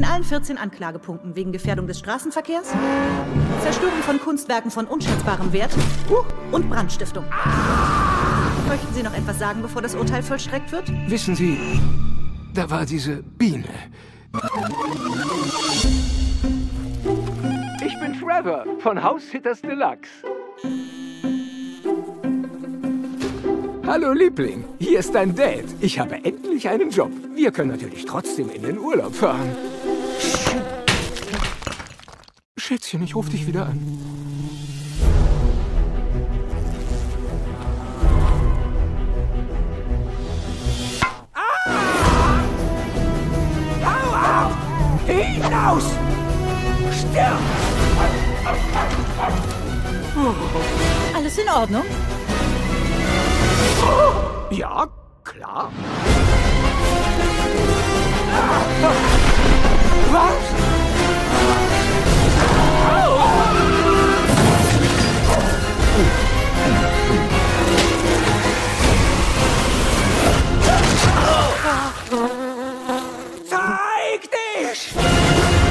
In allen 14 Anklagepunkten wegen Gefährdung des Straßenverkehrs, Zerstörung von Kunstwerken von unschätzbarem Wert und Brandstiftung. Möchten Sie noch etwas sagen, bevor das Urteil vollstreckt wird? Wissen Sie, da war diese Biene. Ich bin Trevor von House Sitters Deluxe. Hallo Liebling, hier ist dein Dad. Ich habe endlich einen Job. Wir können natürlich trotzdem in den Urlaub fahren. Schätzchen, ich rufe dich wieder an. Hau ab! Hinaus! Stirb! Alles in Ordnung? Ja, klar. Was? Zeig dich!